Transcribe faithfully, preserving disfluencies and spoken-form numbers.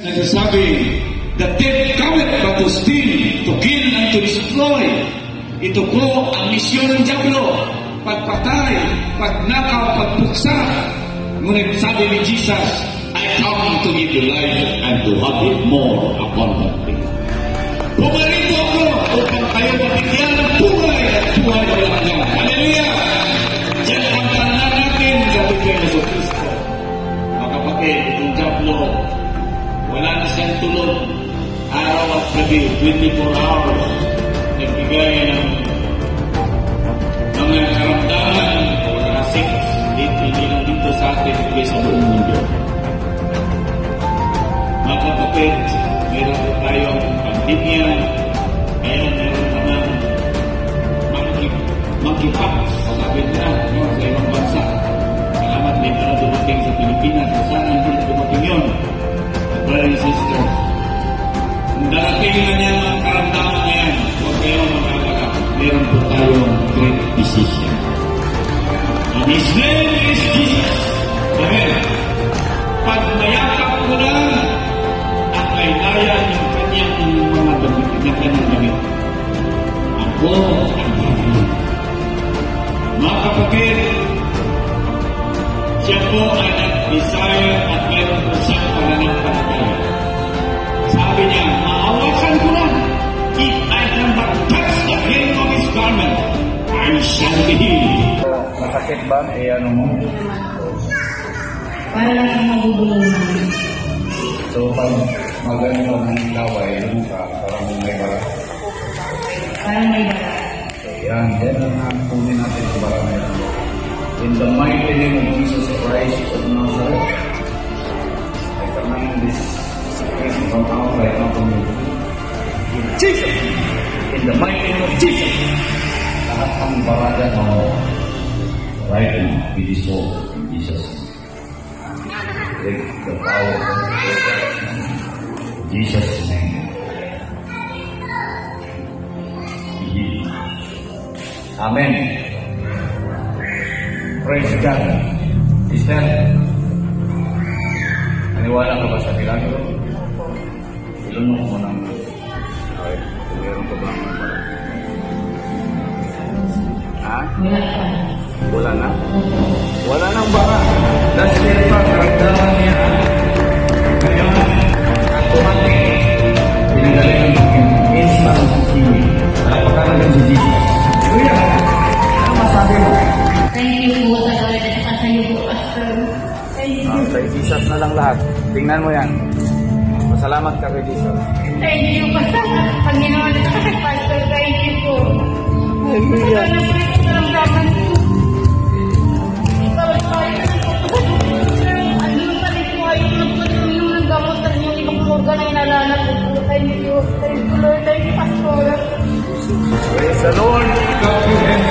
Nagsasabi, the thief cometh but to steal, to kill, and to destroy. Ito po ang misyon ng Diablo, pagpatay, pagnakaw, pagpuksa. Ngunit sabi ni Jesus, I come to give you life and to have it more abundantly. Pumarito ako upang kayo mabigyan ng buhay at buhay na walang. Hallelujah! Diyan ang tanan natin sa Biblia ni Jesucristo. Mga kapatid, itong Diablo, wala na siyang tulog. Araw at gabi, twenty-four hours, nagbigay ng mga karamdaman o mga sickness. Hindi lang dito sa atin, hindi sa buong mundo. Mga kapatid, meron po tayong pandemya, ngayon meron naman monkeypox, sabi na, no, sa ibang bansa. Salamat din na dumating sa Pilipinas, sa sana hindi na dumating yun. Brothers and sisters, kung darating na niya mga karamdaman na yan, huwag kayong mag-alala, meron po tayong great decision. And His name is Jesus. Amen. Pag mayakap ko na at may laya ng kanyang mga damit, ng kanyang damit, ako ang babae. Mga kapatid, siya po ay nag-desire at meron po siyang pananampalataya. Sabi niya, maawakan ko lang. If I can but touch the hem of His garment, I shall be healed. Masakit ba? Eh, ano mo? Para lang ang magugulungan. So, pag magano ng laway, ano ka? Parang may barat. Parang may barat. So, yan. Yan ang nakunin natin sa barat na yan. In the mighty name of Jesus Christ of Nazareth, I command this sickness to come out right now from you. In Jesus! In the mighty name of Jesus! Lahat ang barada mo right now, be dissolved in Jesus. Take the power of Jesus' name. Be healed. Amen. Praise God. Sister, naniwala ka ba sa milagro? Ilunok mo ng okay. Meron ka ba ng barat? Ha? Wala pa. Wala na? Wala nang barat. Dahil pa, karamdaman niya. Ngayon, ang tumating, pinagaling ng instant healing. Napakalagang si Jesus. Kuya, ano masabi mo? Thank you po sa Lord at saka sa iyo po, Pastor. Thank you. Ah, kay Jesus na lang lahat. Tingnan mo yan. Masalamat ka kay Jesus. Thank you, Pastor. Panginoon at saka kay Pastor, thank you po. Hallelujah. Ano po yung karamdaman ko? Bawal tayo na po. Andun pa rin po kayo yung naggamot at yung ibang organ na inalanap po. Thank you. Thank you, Lord. Thank you, Pastor. Praise the Lord. God bless.